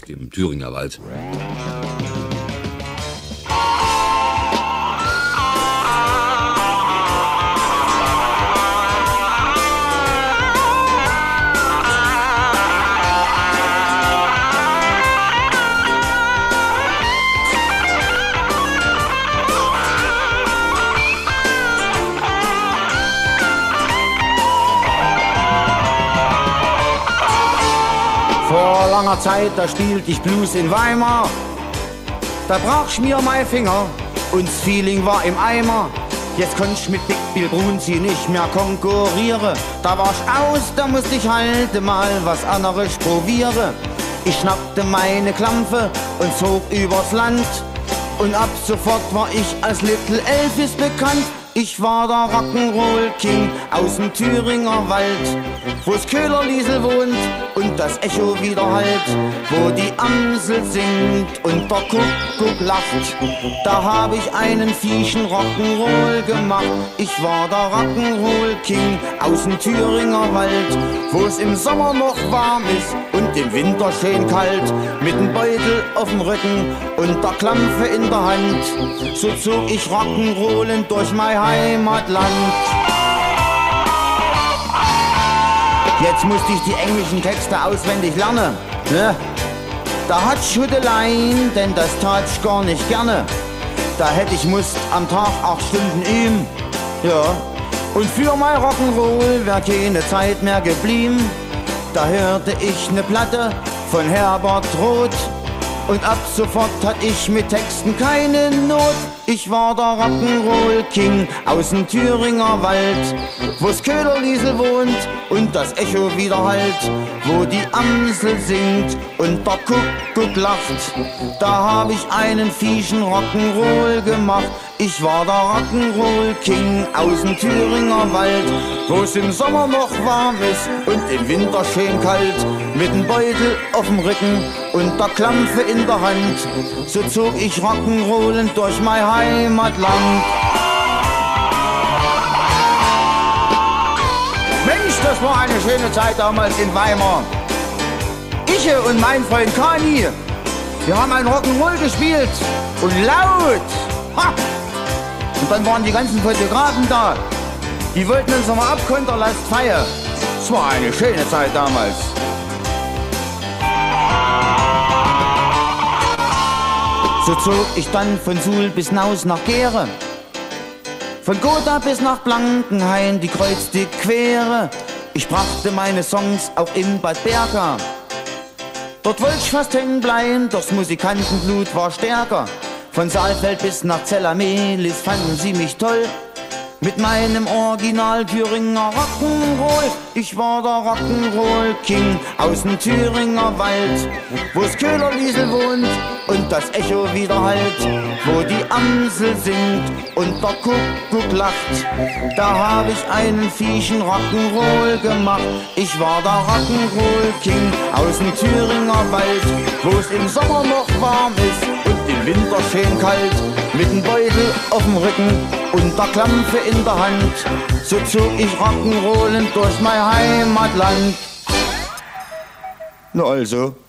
dem Thüringer Wald. Vor langer Zeit, da spielt ich Blues in Weimar. Da brach mir mein Finger und das Feeling war im Eimer. Jetzt konnt ich mit Big Bill Brunzi nicht mehr konkurriere. Da war ich aus, da musste ich halt mal was anderes probiere. Ich schnappte meine Klampfe und zog übers Land. Und ab sofort war ich als Little Elvis bekannt. Ich war der Rock'n'Roll King aus dem Thüringer Wald, wo's Köhlerliesel wohnt und das Echo widerhallt, wo die Amsel singt und der Kuckuck lacht. Da hab ich einen Viechen Rock'n'Roll gemacht. Ich war der Rock'n'Roll King aus dem Thüringer Wald, wo's im Sommer noch warm ist und im Winter schön kalt, mit dem Beutel auf dem Rücken und der Klampfe in der Hand. So zog ich Rock'n'Rollen durch mein Heimatland. Jetzt musste ich die englischen Texte auswendig lernen, ne? Da hat Schüttelein, denn das tat ich gar nicht gerne. Da hätte ich musst am Tag 8 Stunden üben, ja. Und für mein Rock'n'Roll wär keine Zeit mehr geblieben. Da hörte ich ne Platte von Herbert Roth. Und ab sofort hatt ich mit Texten keine Not. Ich war der Rock'n'Roll King aus dem Thüringer Wald, wo's Köhlerliesel wohnt und das Echo widerhallt, wo die Amsel singt und der Kuckuck lacht. Da hab ich einen Viechen Rock'n'Roll gemacht. Ich war der Rock'n'Roll King aus dem Thüringer Wald, wo's im Sommer noch warm ist und im Winter schön kalt, mit dem Beutel auf dem Rücken und der Klampfe in der Hand. So zog ich Rock'n'Rollen durch mein Heimatland. Mensch, das war eine schöne Zeit damals in Weimar. Ich und mein Freund Kani, wir haben ein Rock'n'Roll gespielt und laut. Ha! Und dann waren die ganzen Fotografen da. Die wollten uns nochmal abkontern, lasst feiern. Es war eine schöne Zeit damals. So zog ich dann von Suhl bis Naus nach Gera. Von Gotha bis nach Blankenhain, die kreuzte Quere. Ich brachte meine Songs auch in Bad Berka. Dort wollte ich fast hängen bleiben, doch das Musikantenblut war stärker. Von Saalfeld bis nach Zellamelis fanden sie mich toll. Mit meinem Original Thüringer Rock'n'Roll. Ich war der Rock'n'Roll King aus dem Thüringer Wald, wo's Köhlerliesel wohnt und das Echo widerhallt, wo die Amsel singt und der Kuckuck lacht. Da hab ich einen Viechen Rock'n'Roll gemacht. Ich war der Rock'n'Roll King aus dem Thüringer Wald, wo's im Sommer noch warm ist und im Winter schön kalt, mit dem Beutel auf dem Rücken und der Klampfe in der Hand. So zog ich Rock'n'Rollen durch mein Heimatland. Na also.